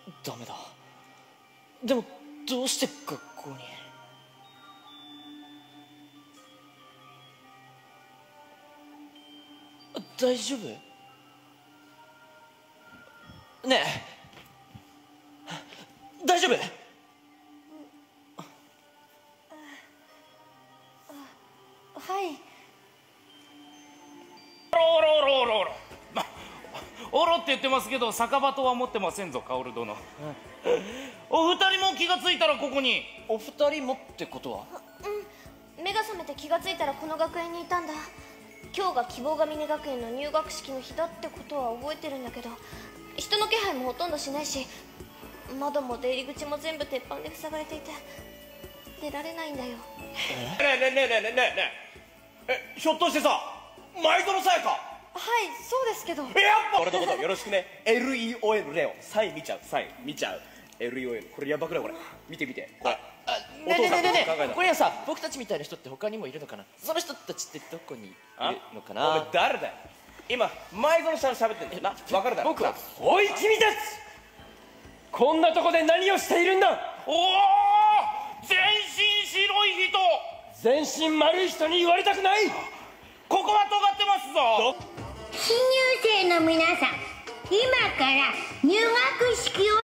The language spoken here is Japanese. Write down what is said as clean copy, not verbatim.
ダメだ。でもどうして学校に。大丈夫？ねえ、大丈夫？ はい。 おろって言ってますけど、酒場とは思ってませんぞ、薫殿。お二人も気がついたらここに。 お二人もってことは？ 目が覚めて気がついたらこの学園にいたんだ。今日が希望が峰学園の入学式の日だってことは覚えてるんだけど、人の気配もほとんどしないし、窓も出入り口も全部鉄板で塞がれていて出られないんだよ。 ねえねえねえねえねえねえ、ひょっとしてさ、前園さやか？ はい、そうですけど。 やっぱ俺のことよろしくね。 LEON レオン、サイン見ちゃう、サイン見ちゃう。 LEON これやばくない？これ見て見て、これねえねえねえねえ、これはさ、僕たちみたいな人って他にもいるのかな？その人たちってどこにいるのかな？ お前誰だよ今前園さん喋ってんだよな、分かるだろ？ 僕は。 おい君たち、こんなとこで何をしているんだ？ おお、全身白い人。 全身丸い人に言われたくない。 ここは尖ってますぞ。 新入生の皆さん、今から入学式を